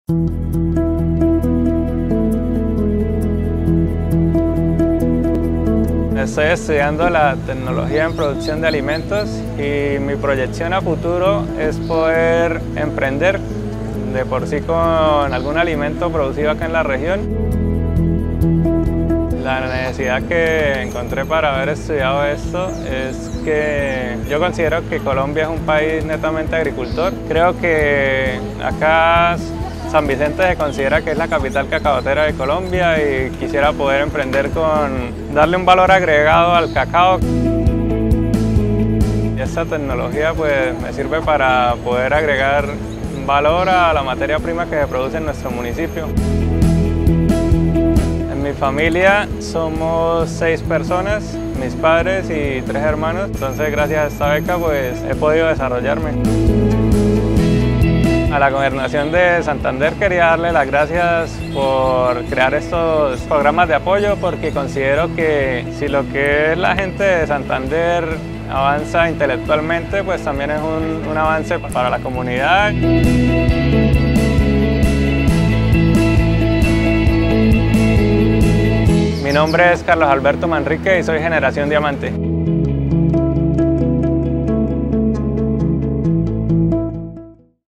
Estoy estudiando la tecnología en producción de alimentos y mi proyección a futuro es poder emprender de por sí con algún alimento producido acá en la región. La necesidad que encontré para haber estudiado esto es que yo considero que Colombia es un país netamente agricultor. Creo que acá San Vicente se considera que es la capital cacaotera de Colombia y quisiera poder emprender con darle un valor agregado al cacao. Y esta tecnología pues me sirve para poder agregar valor a la materia prima que se produce en nuestro municipio. En mi familia somos 6 personas, mis padres y 3 hermanos, entonces gracias a esta beca pues he podido desarrollarme. A la Gobernación de Santander quería darle las gracias por crear estos programas de apoyo porque considero que si lo que es la gente de Santander avanza intelectualmente, pues también es un avance para la comunidad. Mi nombre es Carlos Alberto Manrique y soy Generación Diamante.